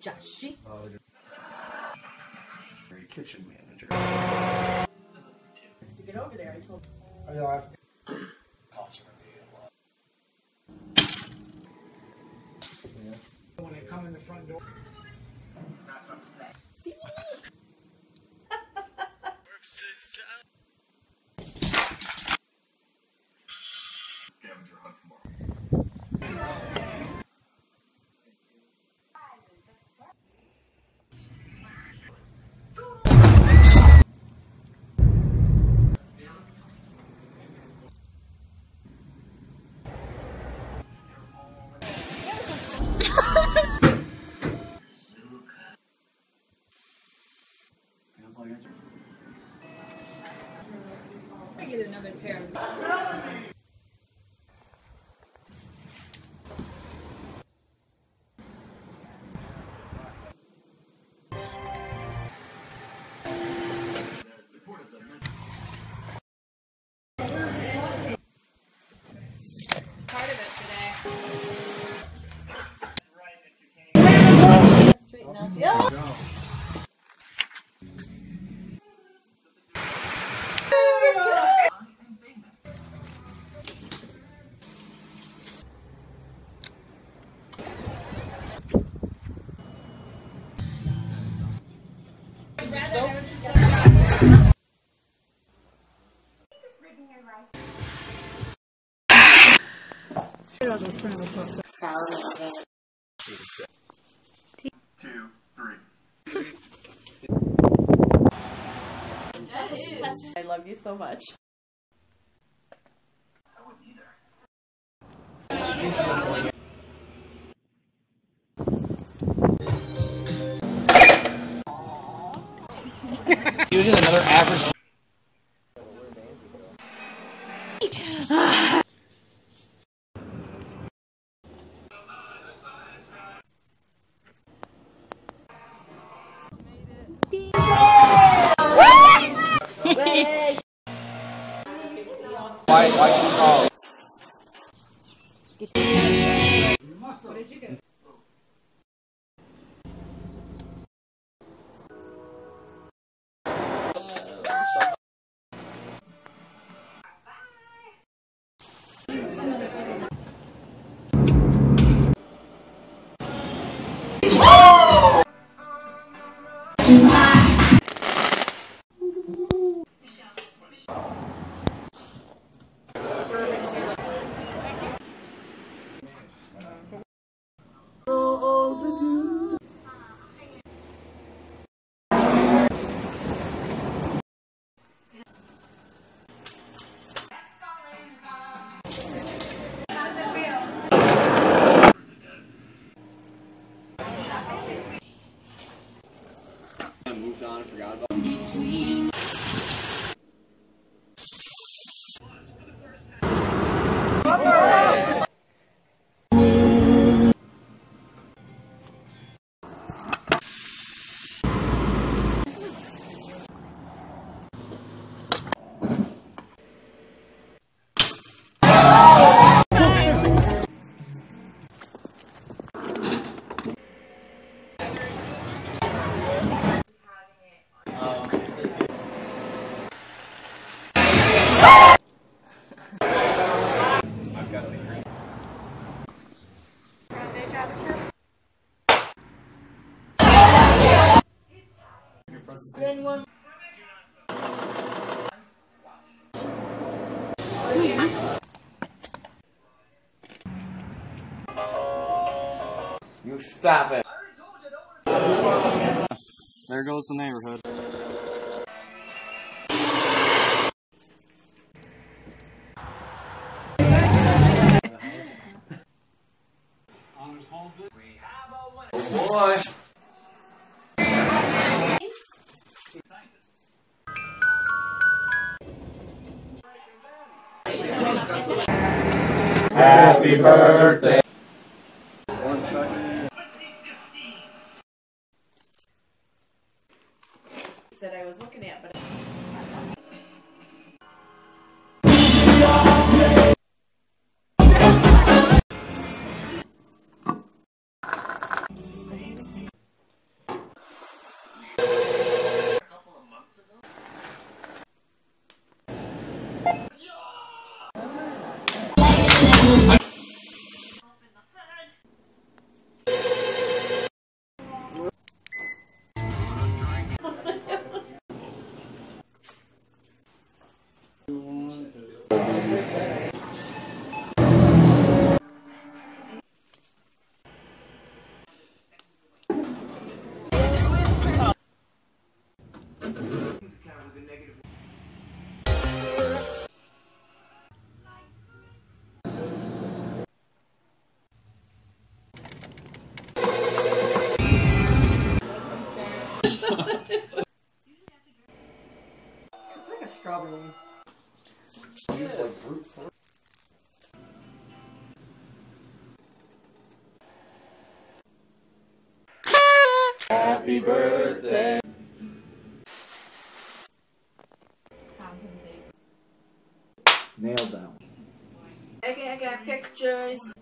Joshy. Kitchen manager. To get over there, I told him. I know I've when they come in the front door. See? Scavenger hunt tomorrow. I get another pair of part of it today. Straighten out the Two, three. I love you so much. I wouldn't either. Using another average. Why too tall? What did you get? I moved on and forgot about Anyone? You stop it. There goes the neighborhood. Oh boy. Happy birthday. One second. That I was looking at, but He's like brute force. Happy birthday. Nailed that one. I got pictures.